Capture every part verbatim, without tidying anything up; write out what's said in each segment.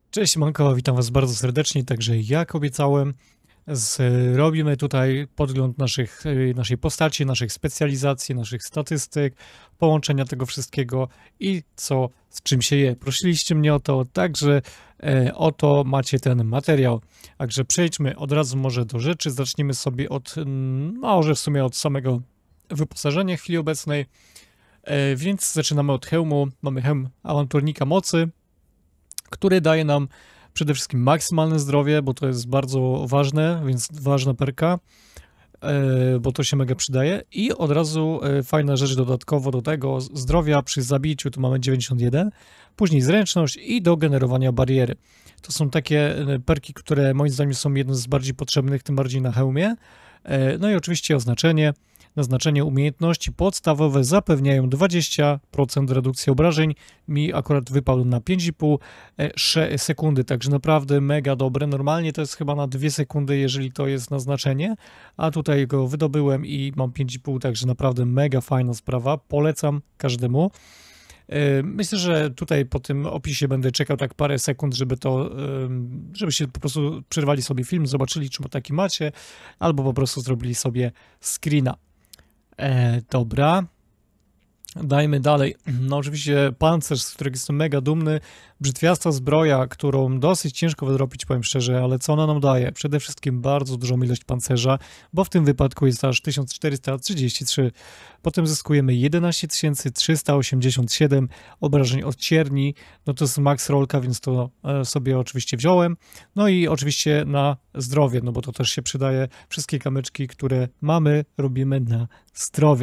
Cześć Manko, witam Was bardzo serdecznie. Także jak obiecałem, zrobimy tutaj podgląd naszych, y, naszej postaci, naszych specjalizacji, naszych statystyk, połączenia tego wszystkiego i co z czym się je. Prosiliście mnie o to, także e, oto macie ten materiał. Także przejdźmy od razu może do rzeczy. Zacznijmy sobie od, mm, może w sumie od samego wyposażenia w chwili obecnej. E, więc zaczynamy od hełmu. Mamy hełm awanturnika mocy, który daje nam przede wszystkim maksymalne zdrowie, bo to jest bardzo ważne, więc ważna perka, e, bo to się mega przydaje. I od razu e, fajna rzecz dodatkowo do tego, zdrowia przy zabiciu, tu mamy dziewięćdziesiąt jeden, później zręczność i do generowania bariery. To są takie e, perki, które moim zdaniem są jedne z bardziej potrzebnych, tym bardziej na hełmie. E, no i oczywiście oznaczenie. Naznaczenie umiejętności podstawowe zapewniają dwadzieścia procent redukcji obrażeń. Mi akurat wypadł na pięć i pół sekundy, także naprawdę mega dobre. Normalnie to jest chyba na dwie sekundy, jeżeli to jest naznaczenie, a tutaj go wydobyłem i mam pięć i pół, także naprawdę mega fajna sprawa. Polecam każdemu. Myślę, że tutaj po tym opisie będę czekał tak parę sekund, żeby to, żebyście po prostu przerwali sobie film, zobaczyli, czy taki macie, albo po prostu zrobili sobie screena. E, dobra, dajmy dalej. No oczywiście pancerz, z którego jestem mega dumny, brzytwiasta zbroja, którą dosyć ciężko wydropić, powiem szczerze, ale co ona nam daje? Przede wszystkim bardzo dużą ilość pancerza, bo w tym wypadku jest aż tysiąc czterysta trzydzieści trzy. Potem zyskujemy jedenaście tysięcy trzysta osiemdziesiąt siedem obrażeń od cierni, no to jest max rolka, więc to sobie oczywiście wziąłem. No i oczywiście na zdrowie, no bo to też się przydaje. Wszystkie kamyczki, które mamy, robimy na zdrowie.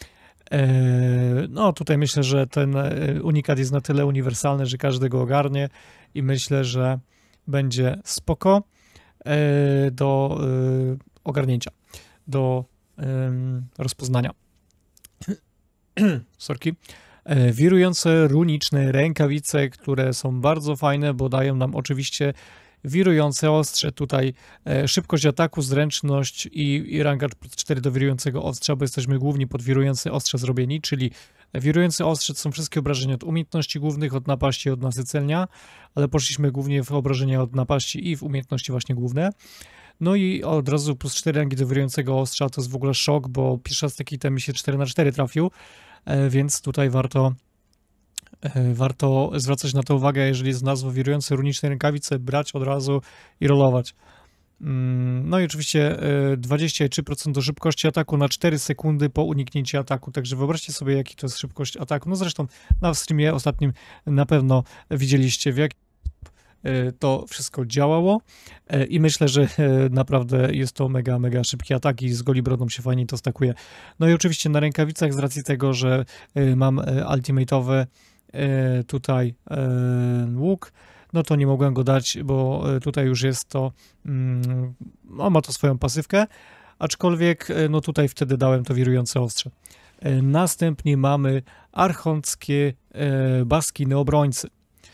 No tutaj myślę, że ten unikat jest na tyle uniwersalny, że każdy go ogarnie i myślę, że będzie spoko do ogarnięcia, do rozpoznania. Sorki. Wirujące runiczne rękawice, które są bardzo fajne, bo dają nam oczywiście wirujące ostrze, tutaj e, szybkość ataku, zręczność i, i ranga plus cztery do wirującego ostrza, bo jesteśmy głównie pod wirujące ostrze zrobieni, czyli wirujące ostrze to są wszystkie obrażenia od umiejętności głównych, od napaści, od nasycenia, ale poszliśmy głównie w obrażenia od napaści i w umiejętności właśnie główne. No i od razu plus cztery rangi do wirującego ostrza, to jest w ogóle szok, bo pierwszy raz taki item mi się cztery na cztery trafił, e, więc tutaj warto Warto zwracać na to uwagę, jeżeli jest nazwa wirujące runiczne rękawice, brać od razu i rolować. No i oczywiście dwadzieścia trzy procent do szybkości ataku na cztery sekundy po uniknięciu ataku, także wyobraźcie sobie, jaki to jest szybkość ataku. No zresztą na streamie ostatnim na pewno widzieliście, w jaki to wszystko działało i myślę, że naprawdę jest to mega, mega szybki atak i z golibrodą się fajnie to stakuje. No i oczywiście na rękawicach, z racji tego, że mam ultimate'owe tutaj łuk, no to nie mogłem go dać, bo tutaj już jest to, no ma to swoją pasywkę, aczkolwiek no tutaj wtedy dałem to wirujące ostrze. Następnie mamy archonckie baskiny obrońcy.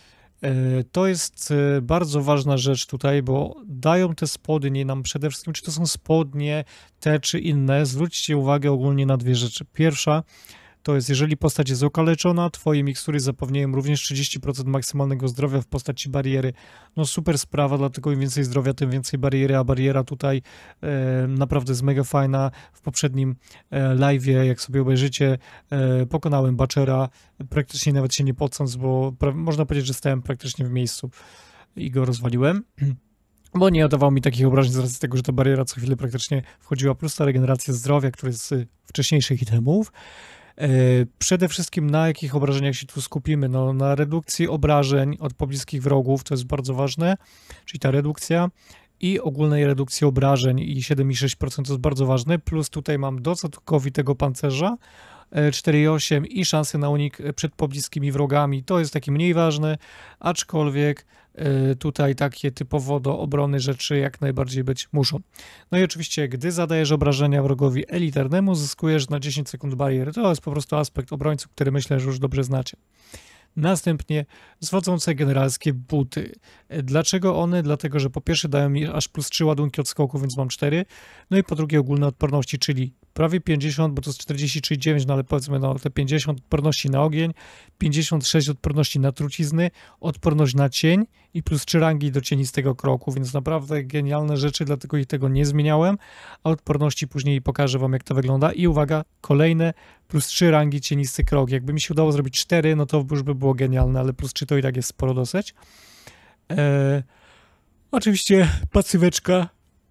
To jest bardzo ważna rzecz tutaj, bo dają te spodnie nam przede wszystkim, czy to są spodnie te czy inne, zwróćcie uwagę ogólnie na dwie rzeczy. Pierwsza to jest, jeżeli postać jest okaleczona, twoje mikstury zapewniają również trzydzieści procent maksymalnego zdrowia w postaci bariery. No super sprawa, dlatego im więcej zdrowia, tym więcej bariery, a bariera tutaj e, naprawdę jest mega fajna. W poprzednim e, live'ie, jak sobie obejrzycie, e, pokonałem Butchera, praktycznie nawet się nie pocąc, bo pra, można powiedzieć, że stałem praktycznie w miejscu i go rozwaliłem. Bo nie dawał mi takich obrażeń z racji tego, że ta bariera co chwilę praktycznie wchodziła, plus ta regeneracja zdrowia, która jest z wcześniejszych itemów. Przede wszystkim na jakich obrażeniach się tu skupimy? No, na redukcji obrażeń od pobliskich wrogów, to jest bardzo ważne, czyli ta redukcja i ogólnej redukcji obrażeń i siedem i sześć procent to jest bardzo ważne, plus tutaj mam całkowitego pancerza cztery i osiem i szanse na unik przed pobliskimi wrogami, to jest takie mniej ważne, aczkolwiek tutaj takie typowo do obrony rzeczy jak najbardziej być muszą. No i oczywiście, gdy zadajesz obrażenia wrogowi elitarnemu, zyskujesz na dziesięć sekund bariery. To jest po prostu aspekt obrońców, który myślę, że już dobrze znacie. Następnie zwodzące generalskie buty. Dlaczego one? Dlatego, że po pierwsze dają mi aż plus trzy ładunki od skoku, więc mam cztery. No i po drugie ogólne odporności, czyli prawie pięćdziesiąt, bo to jest czterdzieści trzy przecinek dziewięć, no ale powiedzmy no, te pięćdziesiąt odporności na ogień, pięćdziesiąt sześć odporności na trucizny, odporność na cień i plus trzy rangi do cienistego kroku, więc naprawdę genialne rzeczy, dlatego i tego nie zmieniałem, a odporności później pokażę wam, jak to wygląda. I uwaga, kolejne plus trzy rangi cienisty krok. Jakby mi się udało zrobić cztery, no to już by było genialne, ale plus trzy to i tak jest sporo dosyć. Eee, oczywiście pasyweczka.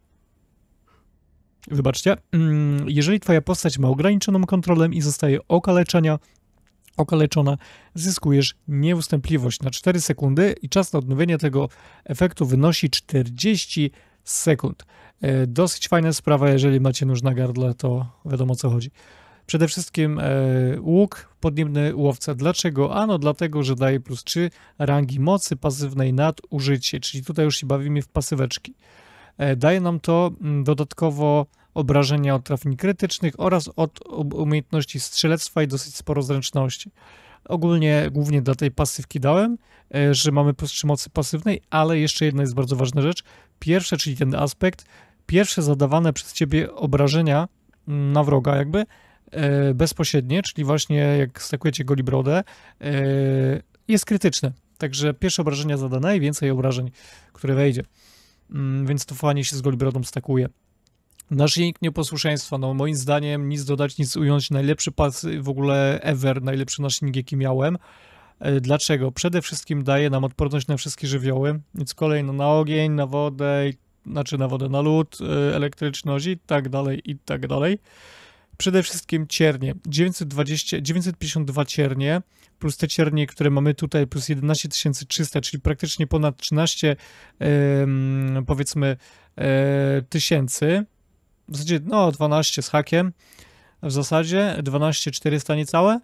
Wybaczcie. Jeżeli twoja postać ma ograniczoną kontrolę i zostaje okaleczenia, okaleczona, zyskujesz nieustępliwość na cztery sekundy i czas na odnowienie tego efektu wynosi czterdzieści sekund. E, dosyć fajna sprawa, jeżeli macie nóż na gardle, to wiadomo o co chodzi. Przede wszystkim e, łuk, podniebny łowca. Dlaczego? Ano dlatego, że daje plus trzy rangi mocy pasywnej nad użycie, czyli tutaj już się bawimy w pasyweczki. E, daje nam to m, dodatkowo obrażenia od trafień krytycznych oraz od umiejętności strzelectwa i dosyć sporo zręczności. Ogólnie, głównie dla tej pasywki dałem, e, że mamy plus trzy mocy pasywnej, ale jeszcze jedna jest bardzo ważna rzecz. Pierwsze, czyli ten aspekt, pierwsze zadawane przez ciebie obrażenia na wroga jakby, e, bezpośrednie, czyli właśnie jak stakujecie golibrodę, e, jest krytyczne. Także pierwsze obrażenia zadane i więcej obrażeń, które wejdzie. Mm, więc to fajnie się z golibrodą stakuje. Naszyjnik nieposłuszeństwa, no moim zdaniem nic dodać, nic ująć, najlepszy pas w ogóle ever, najlepszy naszyjnik jaki miałem. E, dlaczego? Przede wszystkim daje nam odporność na wszystkie żywioły, więc kolejno na ogień, na wodę, znaczy na wodę, na lód, e, elektryczność i tak dalej, i tak dalej. Przede wszystkim ciernie, dziewięćset dwadzieścia, dziewięćset pięćdziesiąt dwa ciernie, plus te ciernie, które mamy tutaj, plus jedenaście tysięcy trzysta, czyli praktycznie ponad trzynaście, e, powiedzmy, e, tysięcy. W zasadzie, no, dwanaście z hakiem, w zasadzie dwanaście czterysta niecałe.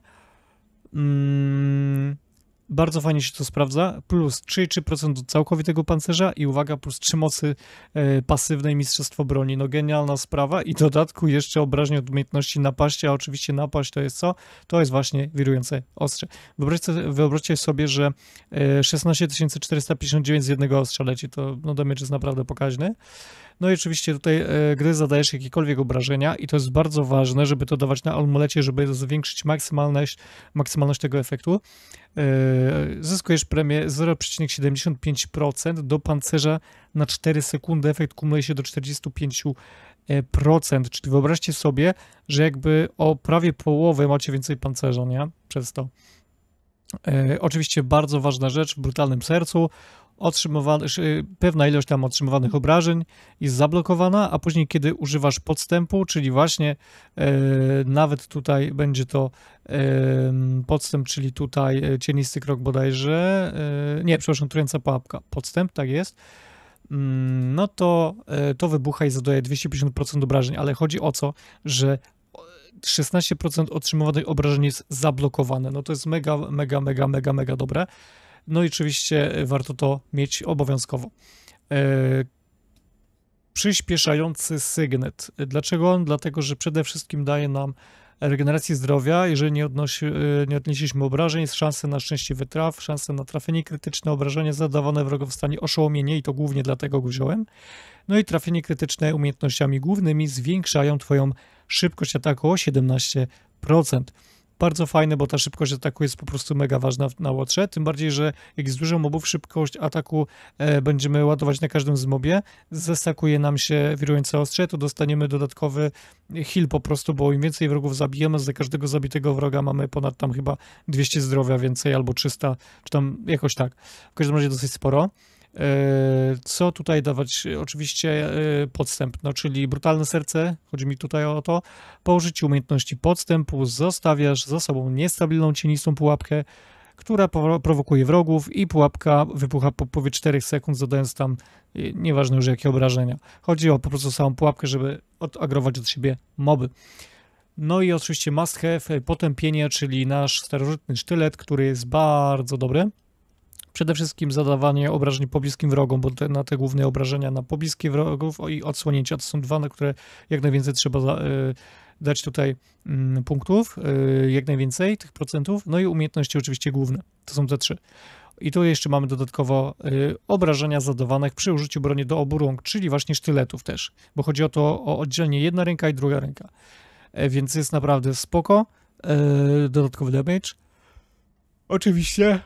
Mm, bardzo fajnie się to sprawdza, plus trzy przecinek trzy procent do całkowitego pancerza i uwaga, plus trzy mocy e, pasywnej mistrzostwo broni. No genialna sprawa i w dodatku jeszcze obrażenie od umiejętności napaści, a oczywiście napaść to jest co? To jest właśnie wirujące ostrze. Wyobraźcie, wyobraźcie sobie, że e, szesnaście tysięcy czterysta pięćdziesiąt dziewięć z jednego ostrza leci, to no damage jest naprawdę pokaźny. No i oczywiście tutaj, e, gdy zadajesz jakiekolwiek obrażenia i to jest bardzo ważne, żeby to dawać na amulecie, żeby zwiększyć maksymalność, maksymalność tego efektu, e, zyskujesz premię zero przecinek siedemdziesiąt pięć procent do pancerza na cztery sekundy, efekt kumuluje się do czterdzieści pięć procent, czyli wyobraźcie sobie, że jakby o prawie połowę macie więcej pancerza, nie? Przez to. E, oczywiście bardzo ważna rzecz w brutalnym sercu, otrzymywany, pewna ilość tam otrzymywanych obrażeń jest zablokowana, a później kiedy używasz podstępu, czyli właśnie e, nawet tutaj będzie to e, podstęp, czyli tutaj cienisty krok bodajże, e, nie, przepraszam, trująca pułapka, podstęp, tak jest, mm, no to e, to wybucha i zadaje dwieście pięćdziesiąt procent obrażeń, ale chodzi o co, że szesnaście procent otrzymywanych obrażeń jest zablokowane, no to jest mega, mega, mega, mega, mega dobre. No i oczywiście warto to mieć obowiązkowo. E, przyspieszający sygnet. Dlaczego on? Dlatego, że przede wszystkim daje nam regenerację zdrowia. Jeżeli nie, odnosi, nie odnieśliśmy obrażeń, jest szansa na szczęście wytraw, szansa na trafienie krytyczne, obrażenia zadawane wrogowi w stanie oszołomienie i to głównie dlatego go wziąłem. No i trafienie krytyczne umiejętnościami głównymi zwiększają twoją szybkość ataku o siedemnaście procent. Bardzo fajne, bo ta szybkość ataku jest po prostu mega ważna na łotrze, tym bardziej, że jak jest dużo mobów, szybkość ataku e, będziemy ładować na każdym z mobie, zestakuje nam się wirujące ostrze, to dostaniemy dodatkowy heal po prostu, bo im więcej wrogów zabijemy, za każdego zabitego wroga mamy ponad tam chyba dwieście zdrowia więcej, albo trzysta, czy tam jakoś tak. W każdym razie dosyć sporo. Co tutaj dawać? Oczywiście podstęp, no czyli brutalne serce, chodzi mi tutaj o to, po użyciu umiejętności podstępu zostawiasz za sobą niestabilną cienistą pułapkę, która prowokuje wrogów i pułapka wybucha po połowie czterech sekund, zadając tam nieważne już jakie obrażenia. Chodzi o po prostu samą pułapkę, żeby odagrować od siebie moby. No i oczywiście must have, potępienie, czyli nasz starożytny sztylet, który jest bardzo dobry. Przede wszystkim zadawanie obrażeń pobliskim wrogom, bo te, na te główne obrażenia na pobliskie wrogów i odsłonięcia to są dwa, na które jak najwięcej trzeba za, y, dać tutaj y, punktów, y, jak najwięcej tych procentów, no i umiejętności oczywiście główne, to są te trzy. I tu jeszcze mamy dodatkowo y, obrażenia zadawanych przy użyciu broni do obu rąk, czyli właśnie sztyletów też, bo chodzi o to o oddzielnie jedna ręka i druga ręka. e, więc jest naprawdę spoko. E, dodatkowy damage. Oczywiście.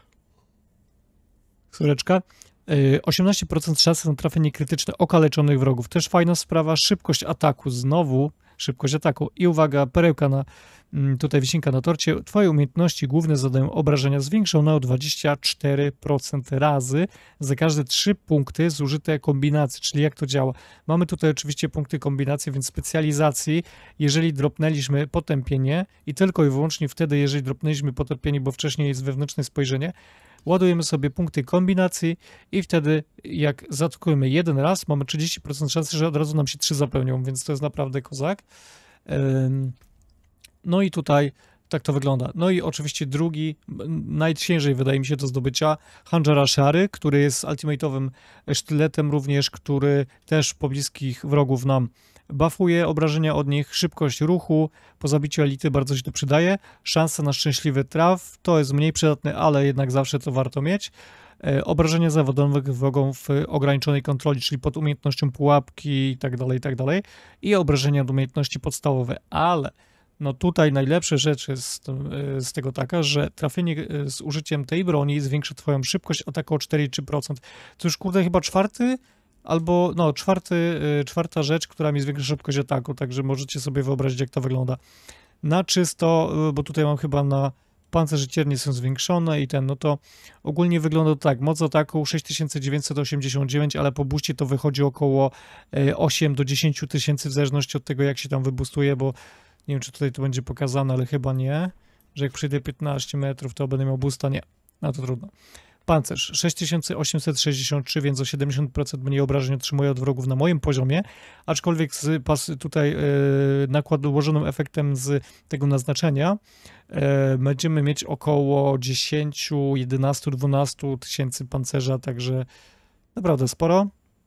Skóreczka. E, osiemnaście procent szansy na trafienie krytyczne okaleczonych wrogów. Też fajna sprawa. Szybkość ataku. Znowu szybkość ataku. I uwaga, perełka na tutaj wisienka na torcie. Twoje umiejętności główne zadają obrażenia zwiększone o dwadzieścia cztery procent razy za każde trzy punkty zużyte kombinacji, czyli jak to działa. Mamy tutaj oczywiście punkty kombinacji, więc specjalizacji, jeżeli dropnęliśmy potępienie i tylko i wyłącznie wtedy, jeżeli dropnęliśmy potępienie, bo wcześniej jest wewnętrzne spojrzenie, ładujemy sobie punkty kombinacji i wtedy jak zaatakujemy jeden raz, mamy trzydzieści procent szansy, że od razu nam się trzy zapełnią, więc to jest naprawdę kozak. Ym... No i tutaj tak to wygląda. No i oczywiście drugi, najciężej wydaje mi się do zdobycia, Hanjara Shary, który jest ultimate'owym sztyletem również, który też pobliskich wrogów nam buffuje obrażenia od nich, szybkość ruchu, po zabiciu elity bardzo się to przydaje, szansa na szczęśliwy traf, to jest mniej przydatne, ale jednak zawsze to warto mieć. E, obrażenia zawodowych wrogów w ograniczonej kontroli, czyli pod umiejętnością pułapki i tak dalej, i tak dalej. I obrażenia od umiejętności podstawowe, ale no tutaj najlepsza rzecz jest z tego taka, że trafienie z użyciem tej broni zwiększa twoją szybkość ataku o cztery i trzy procent. To już kurde chyba czwarty, albo no czwarty, czwarta rzecz, która mi zwiększa szybkość ataku, także możecie sobie wyobrazić, jak to wygląda. Na czysto, bo tutaj mam chyba na pancerze ciernie są zwiększone i ten, no to ogólnie wygląda to tak, moc ataku sześć tysięcy dziewięćset osiemdziesiąt dziewięć, ale po booście to wychodzi około osiem do dziesięciu tysięcy w zależności od tego, jak się tam wybustuje, bo nie wiem, czy tutaj to będzie pokazane, ale chyba nie, że jak przejdę piętnaście metrów, to będę miał boosta, nie, no to trudno. Pancerz sześć tysięcy osiemset sześćdziesiąt trzy, więc o siedemdziesiąt procent mniej obrażeń otrzymuję od wrogów na moim poziomie, aczkolwiek z pas, tutaj yy, nakład ułożonym efektem z tego naznaczenia yy, będziemy mieć około dziesięć, jedenaście, dwanaście tysięcy pancerza, także naprawdę sporo.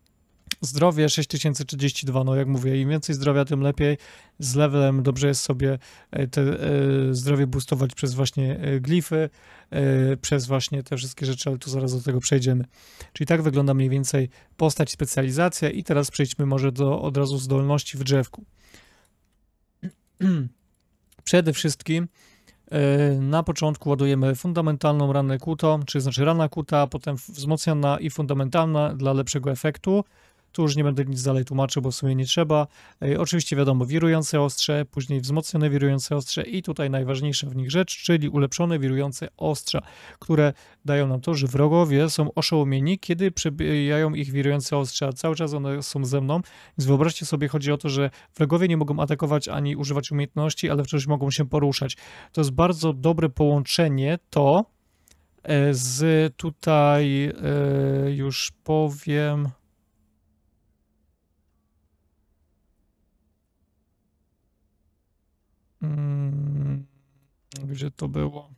Zdrowie sześć tysięcy trzydzieści dwa, no jak mówię, im więcej zdrowia, tym lepiej. Z levelem dobrze jest sobie te e, zdrowie boostować przez właśnie e, glify, e, przez właśnie te wszystkie rzeczy, ale tu zaraz do tego przejdziemy. Czyli tak wygląda mniej więcej postać, specjalizacja i teraz przejdźmy może do od razu zdolności w drzewku. Przede wszystkim e, na początku ładujemy fundamentalną ranę kuto, czyli znaczy rana kuta, potem wzmocniona i fundamentalna dla lepszego efektu. Tu już nie będę nic dalej tłumaczył, bo w sumie nie trzeba. E, oczywiście wiadomo, wirujące ostrze, później wzmocnione wirujące ostrze i tutaj najważniejsza w nich rzecz, czyli ulepszone wirujące ostrza, które dają nam to, że wrogowie są oszołomieni, kiedy przebijają ich wirujące ostrza. Cały czas one są ze mną, więc wyobraźcie sobie, chodzi o to, że wrogowie nie mogą atakować ani używać umiejętności, ale wciąż mogą się poruszać. To jest bardzo dobre połączenie to e, z tutaj e, już powiem... Hmm, gdzie to było?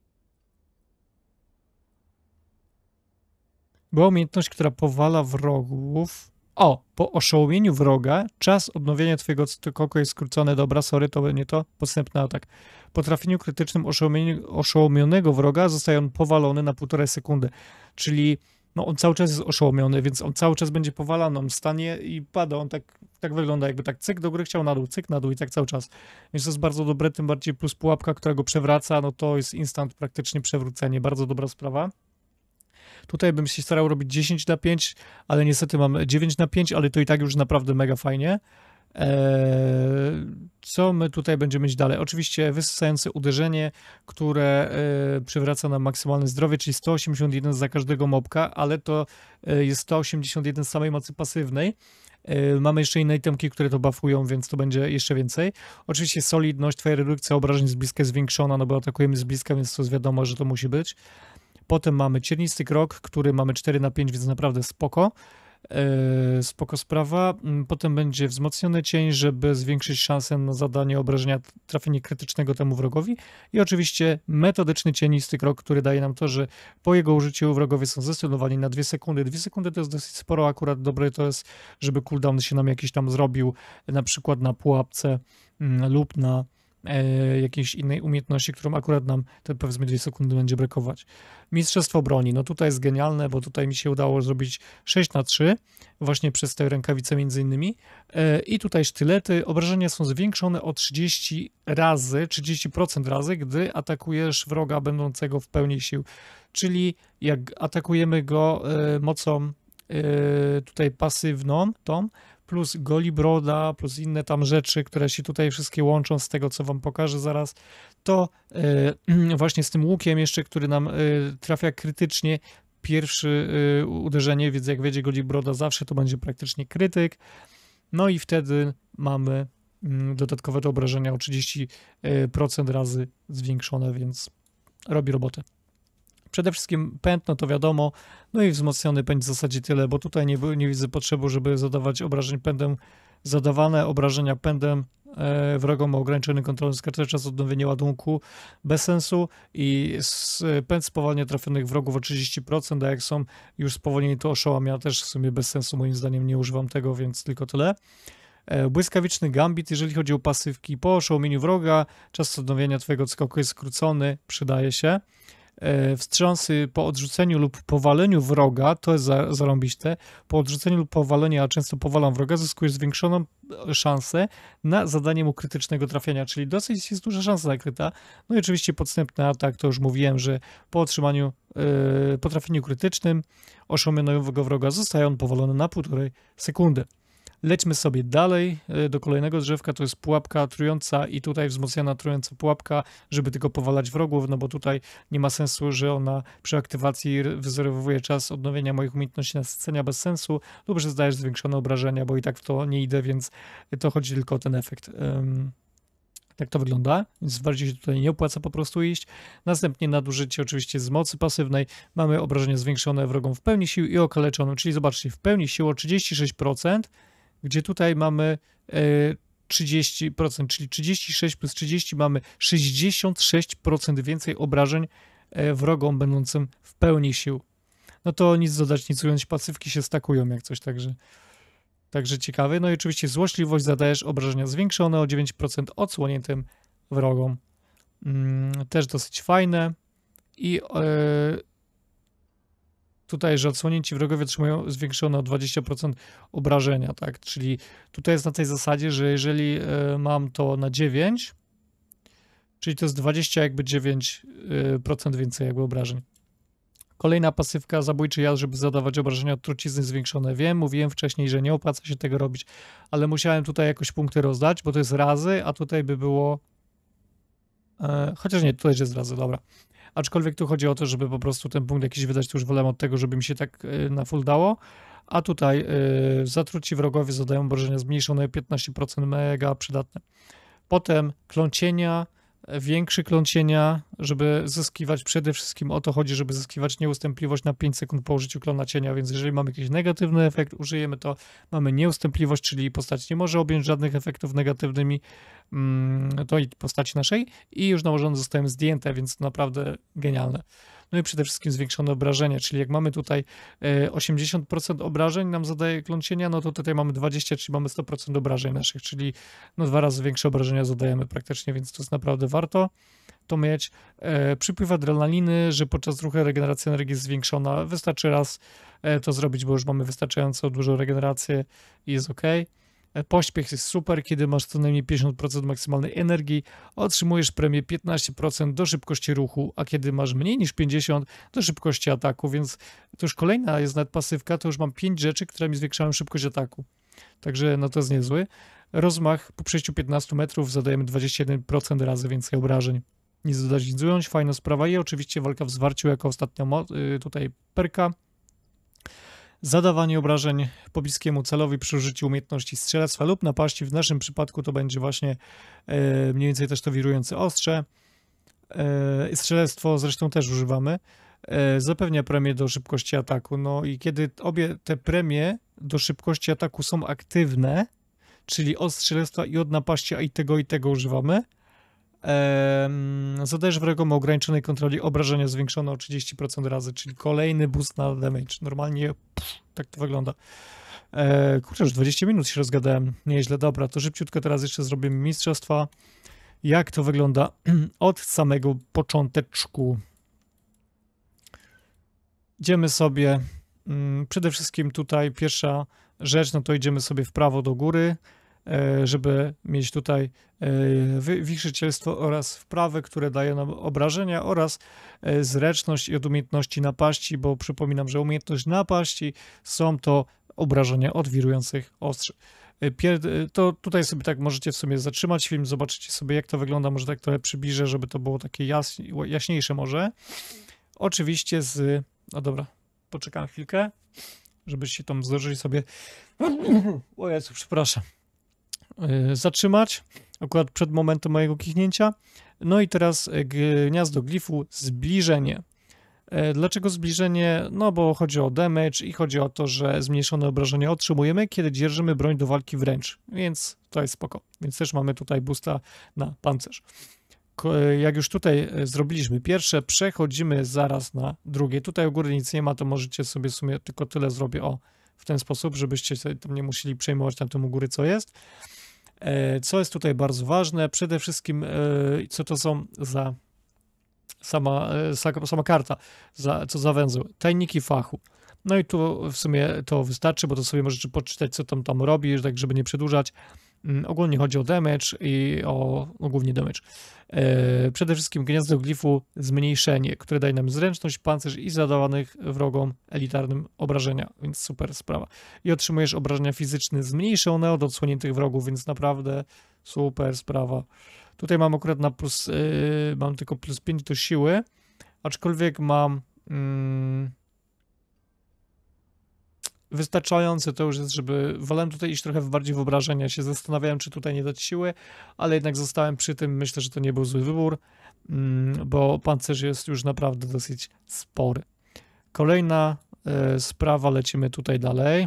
Była umiejętność, która powala wrogów. O, po oszołomieniu wroga czas odnowienia twojego koko jest skrócony. Dobra, sorry, to nie to. Podstępny atak. Po trafieniu krytycznym oszołomionego wroga zostaje on powalony na półtorej sekundy. Czyli no on cały czas jest oszołomiony, więc on cały czas będzie powalany, on stanie i pada, on tak, tak wygląda, jakby tak cyk do góry chciał na dół, cyk na dół i tak cały czas. Więc to jest bardzo dobre, tym bardziej plus pułapka, która go przewraca, no to jest instant praktycznie przewrócenie, bardzo dobra sprawa. Tutaj bym się starał robić dziesięć na pięć, ale niestety mam dziewięć na pięć, ale to i tak już naprawdę mega fajnie. Eee, co my tutaj będziemy mieć dalej? Oczywiście wysysające uderzenie, które e, przywraca nam maksymalne zdrowie, czyli sto osiemdziesiąt jeden za każdego mobka, ale to e, jest sto osiemdziesiąt jeden z samej mocy pasywnej. E, mamy jeszcze inne itemki, które to buffują, więc to będzie jeszcze więcej. Oczywiście solidność, twoja redukcja obrażeń z bliska jest zwiększona, no bo atakujemy z bliska, więc to jest wiadomo, że to musi być. Potem mamy ciernisty krok, który mamy cztery na pięć, więc naprawdę spoko. Yy, spoko sprawa. Potem będzie wzmocniony cień, żeby zwiększyć szansę na zadanie obrażenia, trafienie krytycznego temu wrogowi. I oczywiście metodyczny cienisty krok, który daje nam to, że po jego użyciu wrogowie są zestunowani na dwie sekundy. dwie sekundy to jest dosyć sporo, akurat dobre to jest, żeby cooldown się nam jakiś tam zrobił, na przykład na pułapce lub na e, jakiejś innej umiejętności, którą akurat nam te powiedzmy dwie sekundy będzie brakować. Mistrzostwo broni, no tutaj jest genialne, bo tutaj mi się udało zrobić sześć na trzy, właśnie przez te rękawice między innymi. E, I tutaj sztylety, obrażenia są zwiększone o trzydzieści razy, trzydzieści procent razy, gdy atakujesz wroga będącego w pełni sił. Czyli jak atakujemy go e, mocą e, tutaj pasywną, tą, plus golibroda, plus inne tam rzeczy, które się tutaj wszystkie łączą z tego, co wam pokażę zaraz, to e, właśnie z tym łukiem jeszcze, który nam e, trafia krytycznie, pierwsze e, uderzenie, więc jak wiedzie golibroda, zawsze to będzie praktycznie krytyk. No i wtedy mamy mm, dodatkowe te obrażenia o trzydzieści procent razy zwiększone, więc robi robotę. Przede wszystkim pęd, no to wiadomo, no i wzmocniony pęd w zasadzie tyle, bo tutaj nie, nie widzę potrzeby, żeby zadawać obrażeń pędem. Zadawane obrażenia pędem e, wrogom o ograniczony kontrolny skarczy czas odnowienia ładunku bez sensu i z, pęd spowalnia trafionych wrogów o trzydzieści procent, a jak są już spowolnieni, to oszołamia też w sumie bez sensu, moim zdaniem nie używam tego, więc tylko tyle. E, błyskawiczny gambit, jeżeli chodzi o pasywki, po oszołomieniu wroga czas odnowienia twojego skoku jest skrócony, przydaje się. Wstrząsy po odrzuceniu lub powaleniu wroga, to jest za, zarąbiste, po odrzuceniu lub powaleniu, a często powalam wroga, zyskujesz zwiększoną szansę na zadanie mu krytycznego trafienia, czyli dosyć jest duża szansa nakryta. No i oczywiście podstępny atak, to już mówiłem, że po otrzymaniu, yy, po trafieniu krytycznym oszałamionego wroga zostaje on powalony na półtorej sekundy. Lećmy sobie dalej do kolejnego drzewka, to jest pułapka trująca i tutaj wzmocniona trująca pułapka, żeby tylko powalać wrogów, no bo tutaj nie ma sensu, że ona przy aktywacji wyzerowuje czas odnowienia moich umiejętności nasycenia bez sensu lub że zdajesz zwiększone obrażenia, bo i tak w to nie idę, więc to chodzi tylko o ten efekt. Um, tak to wygląda, więc bardziej się tutaj nie opłaca po prostu iść. Następnie nadużycie oczywiście z mocy pasywnej. Mamy obrażenia zwiększone wrogom w pełni sił i okaleczonym, czyli zobaczcie, w pełni sił o trzydzieści sześć procent, gdzie tutaj mamy e, trzydzieści procent, czyli trzydzieści sześć plus trzydzieści mamy sześćdziesiąt sześć procent więcej obrażeń e, wrogom będącym w pełni sił. No to nic dodać, nic ująć, pasywki się stakują jak coś, także, także ciekawe. No i oczywiście złośliwość, zadajesz obrażenia zwiększone o dziewięć procent odsłoniętym wrogom. Mm, też dosyć fajne i e, tutaj, że odsłonięci wrogowie otrzymują zwiększone o dwadzieścia procent obrażenia, tak? Czyli tutaj jest na tej zasadzie, że jeżeli y, mam to na dziewięć, czyli to jest dwadzieścia jakby dziewięć procent więcej jakby obrażeń. Kolejna pasywka, zabójczy jad, żeby zadawać obrażenia od trucizny zwiększone. Wiem, mówiłem wcześniej, że nie opłaca się tego robić, ale musiałem tutaj jakoś punkty rozdać, bo to jest razy, a tutaj by było... E, chociaż nie, tutaj jest razy, dobra. Aczkolwiek tu chodzi o to, żeby po prostu ten punkt jakiś wydać, to już wolę od tego, żeby mi się tak y, na full dało. A tutaj y, zatruci wrogowie zadają obrażenia zmniejszone o piętnaście procent, mega przydatne. Potem klącienia, większy klącienia, żeby zyskiwać, przede wszystkim o to chodzi, żeby zyskiwać nieustępliwość na pięć sekund po użyciu klona cienia, więc jeżeli mamy jakiś negatywny efekt, użyjemy to, mamy nieustępliwość, czyli postać nie może objąć żadnych efektów negatywnymi mm, tej postaci naszej i już nałożone zostają zdjęte, więc naprawdę genialne. No i przede wszystkim zwiększone obrażenia, czyli jak mamy tutaj e, osiemdziesiąt procent obrażeń nam zadaje klon cienia, no to tutaj mamy dwadzieścia, czyli mamy sto procent obrażeń naszych, czyli no dwa razy większe obrażenia zadajemy praktycznie, więc to jest naprawdę warto to mieć. E, przypływ adrenaliny, że podczas ruchu regeneracja energii jest zwiększona, wystarczy raz e, to zrobić, bo już mamy wystarczająco dużą regenerację i jest ok. Pośpiech jest super, kiedy masz co najmniej pięćdziesiąt procent maksymalnej energii, otrzymujesz premię piętnaście procent do szybkości ruchu, a kiedy masz mniej niż pięćdziesiąt do szybkości ataku, więc to już kolejna jest nawet pasywka, to już mam pięć rzeczy, które mi zwiększają szybkość ataku. Także no to jest niezły. Rozmach po przejściu piętnastu metrów zadajemy dwadzieścia jeden procent razy więcej obrażeń. Nic dodać, nic ująć, fajna sprawa i oczywiście walka w zwarciu jako ostatnia tutaj perka. Zadawanie obrażeń pobliskiemu celowi przy użyciu umiejętności strzelectwa lub napaści. W naszym przypadku to będzie właśnie e, mniej więcej też to wirujące ostrze. E, strzelectwo zresztą też używamy. E, zapewnia premię do szybkości ataku. No i kiedy obie te premie do szybkości ataku są aktywne, czyli od strzelectwa i od napaści, a i tego i tego używamy, Ehm, zadajesz wrogom o ograniczonej kontroli obrażenia zwiększone o trzydzieści procent razy, czyli kolejny boost na damage. Normalnie pff, tak to wygląda. Eee, kurczę, już dwadzieścia minut się rozgadałem. Nieźle, dobra, to szybciutko teraz jeszcze zrobimy mistrzostwa. jak to wygląda od samego począteczku. Idziemy sobie, przede wszystkim tutaj pierwsza rzecz, no to idziemy sobie w prawo do góry, żeby mieć tutaj wichrzycielstwo oraz wprawy, które daje nam obrażenia oraz zręczność i od umiejętności napaści, bo przypominam, że umiejętność napaści są to obrażenia od wirujących ostrzy. To tutaj sobie tak możecie w sumie zatrzymać film, zobaczycie sobie jak to wygląda, może tak trochę przybliżę, żeby to było takie jaśniej, jaśniejsze może. Oczywiście z... No dobra, poczekam chwilkę, żebyście tam zdążyli sobie... O Jezu, przepraszam. Zatrzymać, akurat przed momentem mojego kichnięcia. No i teraz gniazdo glifu, zbliżenie. Dlaczego zbliżenie? No bo chodzi o damage i chodzi o to, że zmniejszone obrażenia otrzymujemy, kiedy dzierżymy broń do walki wręcz, więc to jest spoko. Więc też mamy tutaj boosta na pancerz. Jak już tutaj zrobiliśmy pierwsze, przechodzimy zaraz na drugie. Tutaj u góry nic nie ma, to możecie sobie w sumie tylko tyle zrobię, o, w ten sposób, żebyście sobie tam nie musieli przejmować tam tym u góry, co jest. Co jest tutaj bardzo ważne, przede wszystkim co to są za sama, sama karta, za, co za węzeł, tajniki fachu. No i tu w sumie to wystarczy, bo to sobie możecie poczytać, co tam tam robi, tak żeby nie przedłużać. Ogólnie chodzi o damage i o, no głównie damage. E, przede wszystkim gniazdo glifu zmniejszenie, które daje nam zręczność, pancerz i zadawanych wrogom elitarnym obrażenia, więc super sprawa. I otrzymujesz obrażenia fizyczne zmniejszone od odsłoniętych wrogów, więc naprawdę super sprawa. Tutaj mam akurat na plus, yy, mam tylko plus pięć do siły, aczkolwiek mam yy, wystarczające to już jest, żeby, wolałem tutaj iść trochę bardziej w obrażenia, się zastanawiałem, czy tutaj nie dać siły, ale jednak zostałem przy tym, myślę, że to nie był zły wybór, yy, bo pancerz jest już naprawdę dosyć spory. Kolejna yy, sprawa, lecimy tutaj dalej.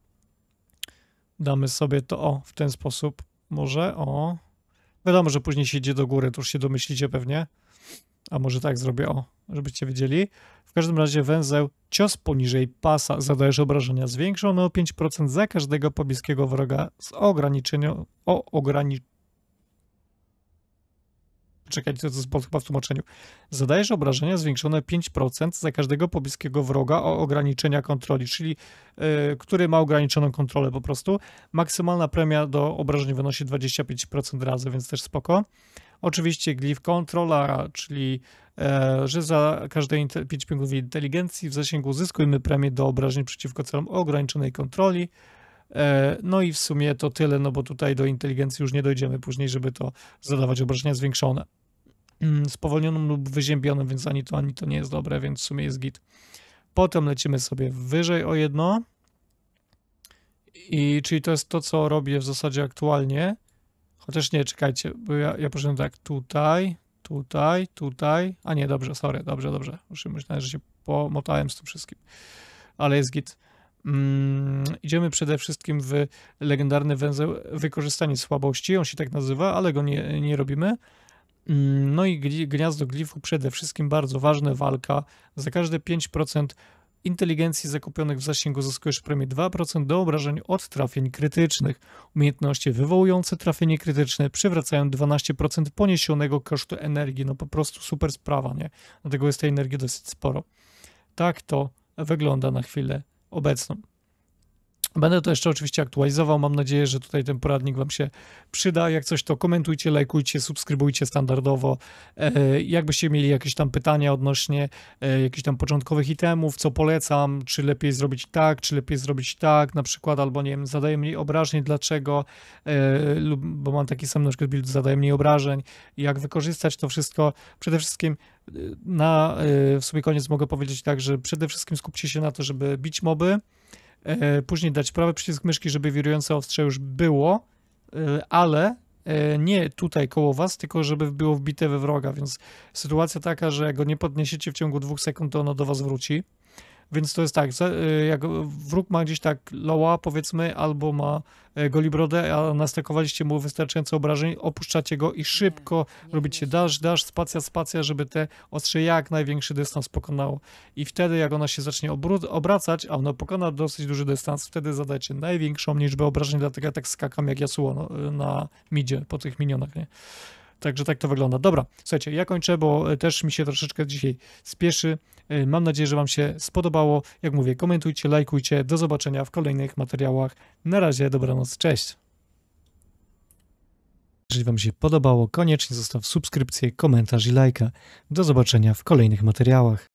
Damy sobie to, o, w ten sposób, może, o. Wiadomo, że później się idzie do góry, to już się domyślicie pewnie. A może tak zrobię, o, żebyście wiedzieli. W każdym razie węzeł, cios poniżej pasa, zadajesz obrażenia zwiększone o pięć procent za każdego pobliskiego wroga z ograniczeniem, o ograniczeniu. Czekajcie, to jest chyba w tłumaczeniu. Zadajesz obrażenia zwiększone pięć procent za każdego pobliskiego wroga o ograniczenia kontroli, czyli yy, który ma ograniczoną kontrolę po prostu. Maksymalna premia do obrażeń wynosi dwadzieścia pięć procent razy, więc też spoko. Oczywiście glif kontrola, czyli e, że za każde pięć punktów inteligencji w zasięgu uzyskujemy premię do obrażeń przeciwko celom o ograniczonej kontroli. E, no i w sumie to tyle, no bo tutaj do inteligencji już nie dojdziemy później, żeby to zadawać obrażenia zwiększone. Spowolnionym lub wyziębionym, więc ani to, ani to nie jest dobre, więc w sumie jest git. Potem lecimy sobie wyżej o jedno. I czyli to jest to, co robię w zasadzie aktualnie. Chociaż nie, czekajcie, bo ja, ja poszedłem tak tutaj, tutaj, tutaj. A nie, dobrze, sorry, dobrze, dobrze. Już myślałem, że się pomotałem z tym wszystkim. Ale jest git. Mm, idziemy przede wszystkim w legendarny węzeł wykorzystanie słabości. On się tak nazywa, ale go nie, nie robimy. No i gniazdo glifu przede wszystkim bardzo ważne, walka. Za każde pięć procent inteligencji zakupionych w zasięgu zyskujesz premię dwa procent do obrażeń od trafień krytycznych. Umiejętności wywołujące trafienie krytyczne przywracają dwanaście procent poniesionego kosztu energii. No po prostu super sprawa, nie? Dlatego jest tej energii dosyć sporo. Tak to wygląda na chwilę obecną. Będę to jeszcze oczywiście aktualizował, mam nadzieję, że tutaj ten poradnik wam się przyda. Jak coś to komentujcie, lajkujcie, subskrybujcie standardowo. E, jakbyście mieli jakieś tam pytania odnośnie e, jakichś tam początkowych itemów, co polecam, czy lepiej zrobić tak, czy lepiej zrobić tak, na przykład, albo nie wiem, zadaje mniej obrażeń, dlaczego, e, lub, bo mam taki sam na przykład build, zadaje mniej obrażeń, jak wykorzystać to wszystko. Przede wszystkim na, e, w sumie koniec mogę powiedzieć tak, że przede wszystkim skupcie się na to, żeby bić moby, E, później dać prawy przycisk myszki, żeby wirujące ostrze już było, e, ale e, nie tutaj koło was, tylko żeby było wbite we wroga, więc sytuacja taka, że jak go nie podniesiecie w ciągu dwóch sekund, to ono do was wróci. Więc to jest tak, jak wróg ma gdzieś tak loła, powiedzmy, albo ma golibrodę, a nastakowaliście mu wystarczająco obrażeń, opuszczacie go i szybko robicie dash, dash, spacja, spacja, żeby te ostrze jak największy dystans pokonało. I wtedy, jak ona się zacznie obracać, a ona pokona dosyć duży dystans, wtedy zadajcie największą liczbę obrażeń, dlatego ja tak skakam jak Yasuo no, na midzie, po tych minionach, nie? Także tak to wygląda. Dobra, słuchajcie, ja kończę, bo też mi się troszeczkę dzisiaj spieszy. Mam nadzieję, że wam się spodobało. Jak mówię, komentujcie, lajkujcie. Do zobaczenia w kolejnych materiałach. Na razie, dobranoc, cześć. Jeżeli wam się podobało, koniecznie zostaw subskrypcję, komentarz i lajka. Do zobaczenia w kolejnych materiałach.